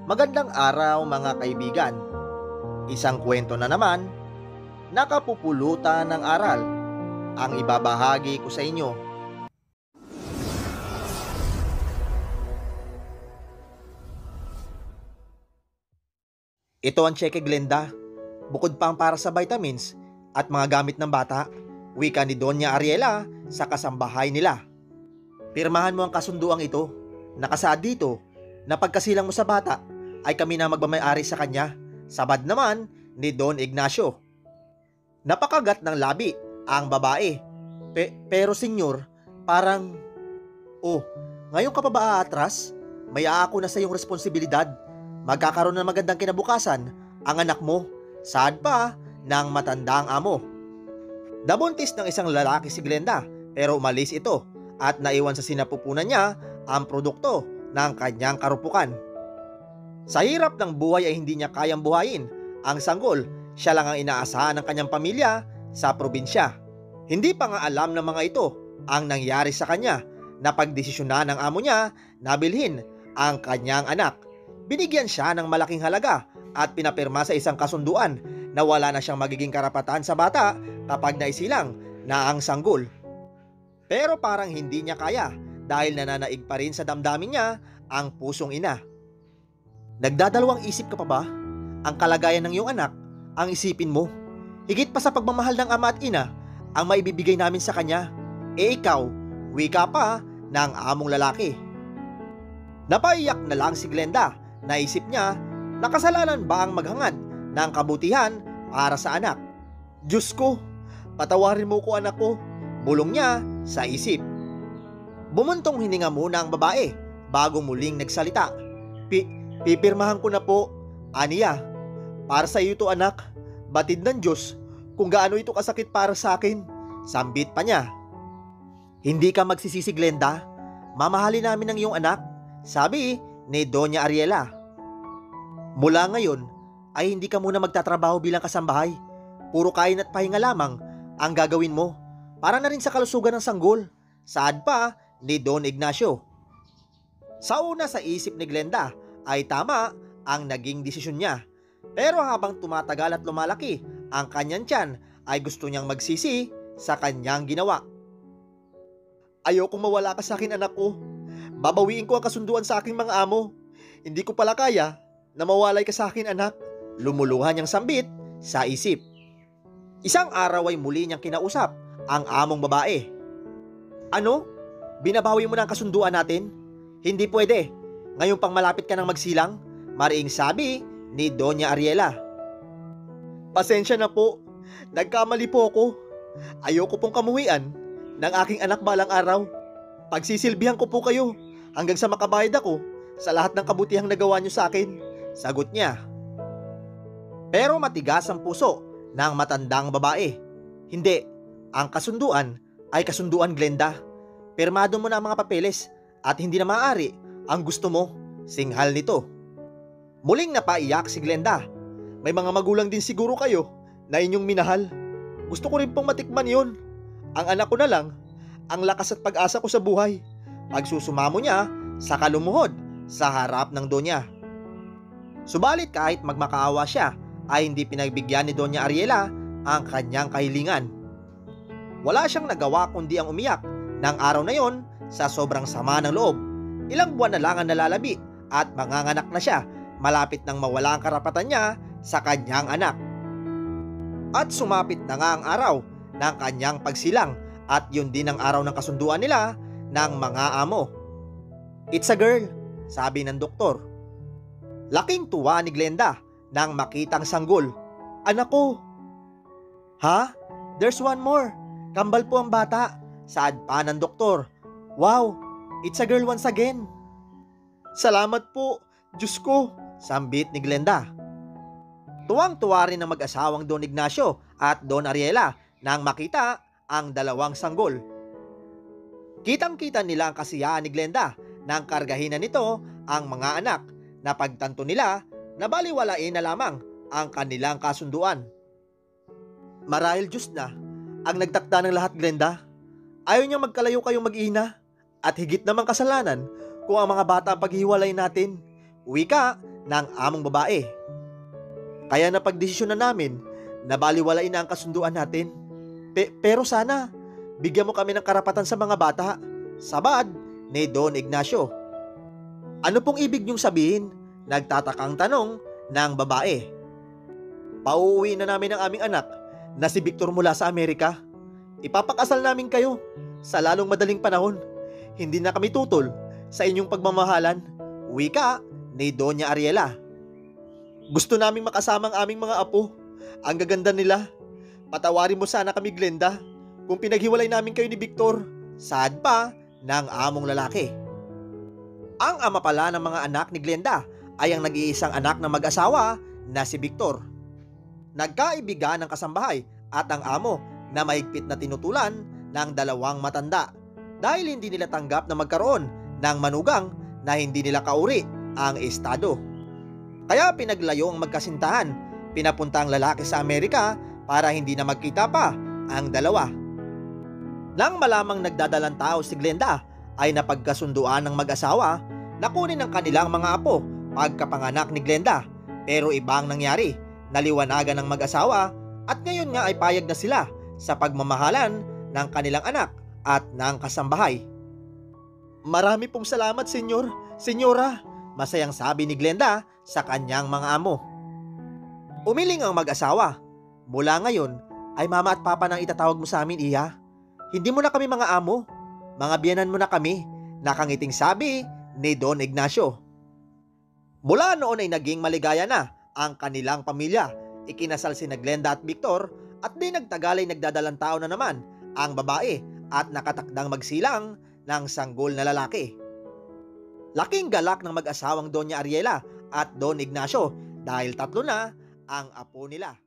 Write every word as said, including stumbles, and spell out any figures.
Magandang araw mga kaibigan. Isang kwento na naman, nakapupulutan ng aral ang ibabahagi ko sa inyo. Ito ang Cheque Glenda, bukod pang para sa vitamins at mga gamit ng bata, wika ni Doña Ariela sa kasambahay nila. Pirmahan mo ang kasunduang ito. Nakasaad dito na pagkasilang mo sa bata ay kami na magmamayari sa kanya. Sabad naman ni Don Ignacio. Napakagat ng labi ang babae. Pe- pero senyor, parang, oh, ngayon ka pa ba aatras? May aako na sa iyong responsibilidad. Magkakaroon ng magandang kinabukasan ang anak mo. Saad pa ng matandang amo. Nabuntis ng isang lalaki si Glenda, pero umalis ito at naiwan sa sinapupunan niya ang produkto ng kanyang karupukan. Sa hirap ng buhay ay hindi niya kayang buhayin ang sanggol. Siya lang ang inaasahan ng kanyang pamilya sa probinsya. Hindi pa nga alam ng mga ito ang nangyari sa kanya na pagdesisyonan ng amo niya na bilhin ang kanyang anak. Binigyan siya ng malaking halaga at pinapirma sa isang kasunduan na wala na siyang magiging karapatan sa bata kapag naisilang na ang sanggol. Pero parang hindi niya kaya dahil nananaig pa rin sa damdamin niya ang pusong ina. Nagdadalawang isip ka pa ba? Ang kalagayan ng iyong anak ang isipin mo. Higit pa sa pagmamahal ng ama at ina ang maibibigay namin sa kanya. E ikaw, wika pa ng among lalaki. Napaiyak na lang si Glenda. Naisip niya, nakasalanan ba ang maghangad ng kabutihan para sa anak? Diyos ko, patawarin mo ko anak ko, bulong niya sa isip. Bumuntong hininga muna ang babae bago muling nagsalita. Pi pipirmahan ko na po, aniya. Para sa iyo to anak, batid ng Diyos kung gaano ito kasakit para sa akin. Sambit pa niya. Hindi ka magsisisi Glenda, mamahalin namin ang iyong anak, sabi ni Doña Ariela. Mula ngayon ay hindi ka muna magtatrabaho bilang kasambahay. Puro kain at pahinga lamang ang gagawin mo para na rin sa kalusugan ng sanggol. Saad pa ni Don Ignacio. Sa una sa isip ni Glenda ay tama ang naging desisyon niya. Pero habang tumatagal at lumalaki ang kanyang tiyan ay gusto niyang magsisi sa kanyang ginawa. Ayokong mawala ka sa akin anak ko. Babawiin ko ang kasunduan sa aking mga amo. Hindi ko pala kaya na mawalay ka sa akin anak. Lumuluhan niyang sambit sa isip. Isang araw ay muli niyang kinausap ang among babae. Ano? Binabawi mo na ang kasunduan natin? Hindi pwede. Ngayon pang malapit ka nang magsilang? Mariing sabi ni Doña Ariela. Pasensya na po. Nagkamali po ako. Ayoko pong kamuhian ng aking anak balang araw. Pagsisilbihan ko po kayo hanggang sa makabayad ako sa lahat ng kabutihang nagawa niyo sa akin, sagot niya. Pero matigas ang puso ng matandang babae. Hindi, ang kasunduan ay kasunduan Glenda. Pirmado mo na ang mga papeles at hindi na maaari ang gusto mo, singhal nito. Muling napaiyak si Glenda. May mga magulang din siguro kayo na inyong minahal. Gusto ko rin pong matikman yon. Ang anak ko na lang ang lakas at pag-asa ko sa buhay. Pagsusumamo niya sa kalumuhod sa harap ng Donya. Subalit kahit magmakaawa siya ay hindi pinagbigyan ni Doña Ariela ang kanyang kahilingan. Wala siyang nagawa kundi ang umiyak ng araw na yon sa sobrang sama ng loob. Ilang buwan na lang ang nalalabi at manganganak na siya malapit nang mawala ang karapatan niya sa kanyang anak. At sumapit na nga ang araw ng kanyang pagsilang at yun din ang araw ng kasunduan nila ng mga amo. It's a girl, sabi ng doktor. Laking tuwa ni Glenda nang makitang sanggol. Anak ko. Ha? There's one more. Kambal po ang bata, saad pa ng doktor. Wow, it's a girl once again. Salamat po, Diyos ko, sambit ni Glenda. Tuwang-tuwa rin ang mag-asawang Don Ignacio at Don Ariela nang makita ang dalawang sanggol. Kitang-kita nila ang kasiyahan ni Glenda nang kargahinan nito ang mga anak na pagtanto nila na baliwalain na lamang ang kanilang kasunduan. Marahil Diyos na ang nagtakda ng lahat, Glenda. Ayaw niyang magkalayo kayong mag-ina at higit namang kasalanan kung ang mga bata ang paghihiwalay natin. Wika ng among babae. Kaya napagdesisyon na namin na baliwalain na ang kasunduan natin. Pe- pero sana, bigyan mo kami ng karapatan sa mga bata, sabad ni Don Ignacio. Ano pong ibig niyong sabihin? Nagtatakang tanong ng babae. Pauuwi na namin ang aming anak na si Victor mula sa Amerika. Ipapakasal namin kayo sa lalong madaling panahon. Hindi na kami tutol sa inyong pagmamahalan. Wika ni Doña Ariela. Gusto naming makasama ang aming mga apo. Ang gaganda nila. Patawarin mo sana kami, Glenda, kung pinaghiwalay namin kayo ni Victor. Sad pa ng among lalaki. Ang ama pala ng mga anak ni Glenda ay ang nag-iisang anak na mag-asawa na si Victor. Nagkaibigan ng kasambahay at ang amo na mahigpit na tinutulan ng dalawang matanda dahil hindi nila tanggap na magkaroon ng manugang na hindi nila kauri ang estado. Kaya pinaglayo ang magkasintahan, pinapunta ang lalaki sa Amerika para hindi na magkita pa ang dalawa. Nang malamang nagdadalang tao si Glenda ay napagkasunduan ng mag-asawa na kunin ang kanilang mga apo pagkapanganak ni Glenda, pero ibang nangyari. Naliwanagan ng mag-asawa at ngayon nga ay payag na sila sa pagmamahalan ng kanilang anak at ng kasambahay. Marami pong salamat, senyor, senyora, masayang sabi ni Glenda sa kanyang mga amo. Umiling ang mag-asawa. Mula ngayon ay mama at papa nang itatawag mo sa amin, iya. Hindi mo na kami mga amo, mga biyanan mo na kami, nakangiting sabi ni Don Ignacio. Mula noon ay naging maligaya na ang kanilang pamilya. Ikinasal si Glenda at Victor at di nagtagal ay nagdadalang tao na naman ang babae at nakatakdang magsilang ng sanggol na lalaki. Laking galak ng mag-asawang Doña Ariela at Don Ignacio dahil tatlo na ang apo nila.